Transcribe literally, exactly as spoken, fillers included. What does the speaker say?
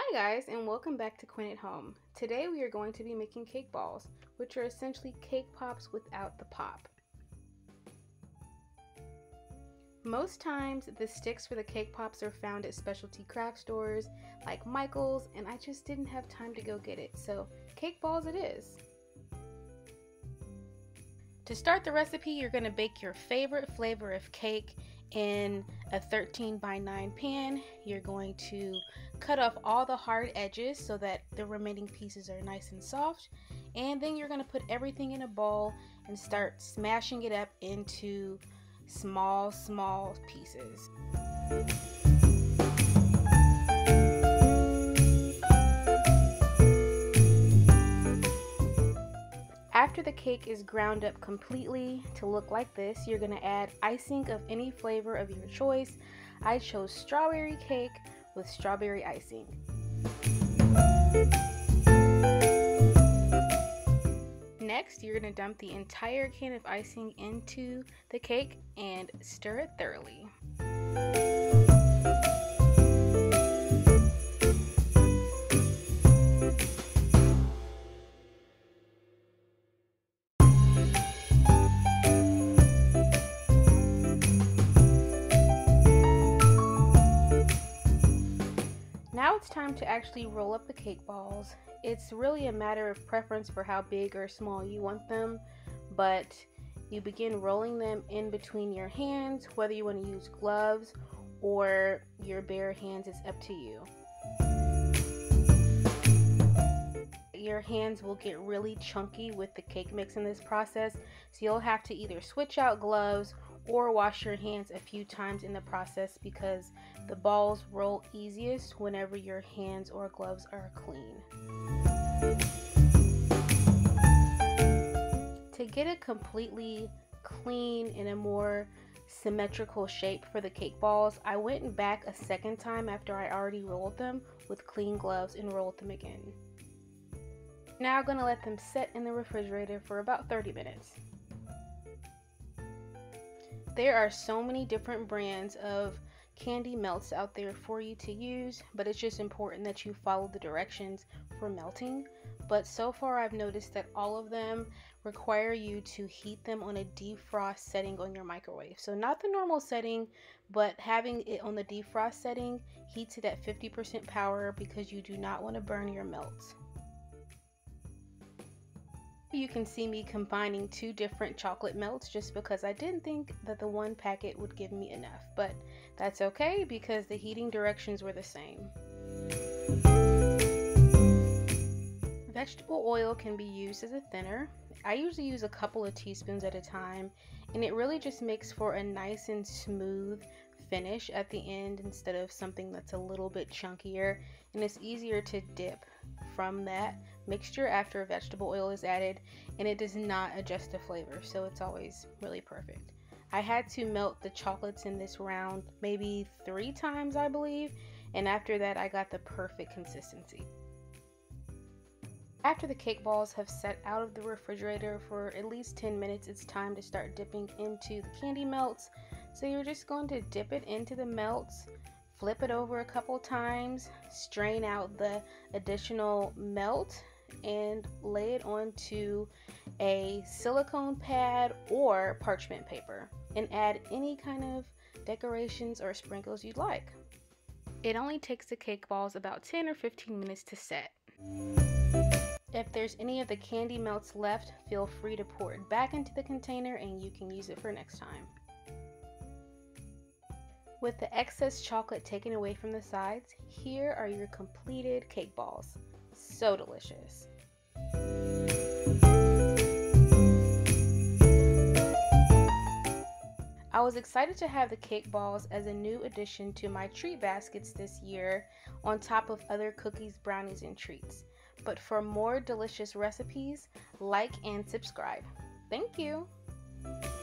Hi guys, and welcome back to Quinn at Home. Today we are going to be making cake balls, which are essentially cake pops without the pop. Most times the sticks for the cake pops are found at specialty craft stores like Michael's, and I just didn't have time to go get it, so cake balls it is. To start the recipe, you're going to bake your favorite flavor of cake in a thirteen by nine pan. You're going to cut off all the hard edges so that the remaining pieces are nice and soft, and then you're going to put everything in a bowl and start smashing it up into small small pieces. After the cake is ground up completely to look like this, you're going to add icing of any flavor of your choice. I chose strawberry cake with strawberry icing. Next, you're going to dump the entire can of icing into the cake and stir it thoroughly. Now it's time to actually roll up the cake balls. It's really a matter of preference for how big or small you want them, but you begin rolling them in between your hands. Whether you want to use gloves or your bare hands, it's up to you. Your hands will get really chunky with the cake mix in this process, so you'll have to either switch out gloves or wash your hands a few times in the process, because the balls roll easiest whenever your hands or gloves are clean. To get a completely clean and a more symmetrical shape for the cake balls, I went back a second time after I already rolled them with clean gloves and rolled them again. Now I'm going to let them set in the refrigerator for about thirty minutes. There are so many different brands of candy melts out there for you to use, but it's just important that you follow the directions for melting. But so far I've noticed that all of them require you to heat them on a defrost setting on your microwave. So not the normal setting, but having it on the defrost setting heats it at fifty percent power, because you do not want to burn your melts. You can see me combining two different chocolate melts just because I didn't think that the one packet would give me enough, but that's okay because the heating directions were the same. Vegetable oil can be used as a thinner. I usually use a couple of teaspoons at a time, and it really just makes for a nice and smooth finish at the end instead of something that's a little bit chunkier, and it's easier to dip from that mixture after vegetable oil is added, and it does not adjust the flavor, so it's always really perfect. I had to melt the chocolates in this round maybe three times, I believe, and after that I got the perfect consistency. After the cake balls have set out of the refrigerator for at least ten minutes, it's time to start dipping into the candy melts. So you're just going to dip it into the melts, flip it over a couple times, strain out the additional melt, and lay it onto a silicone pad or parchment paper, and add any kind of decorations or sprinkles you'd like. It only takes the cake balls about ten or fifteen minutes to set. If there's any of the candy melts left, feel free to pour it back into the container and you can use it for next time. With the excess chocolate taken away from the sides, here are your completed cake balls. So delicious. I was excited to have the cake balls as a new addition to my treat baskets this year, on top of other cookies, brownies, and treats. But for more delicious recipes, like and subscribe. Thank you.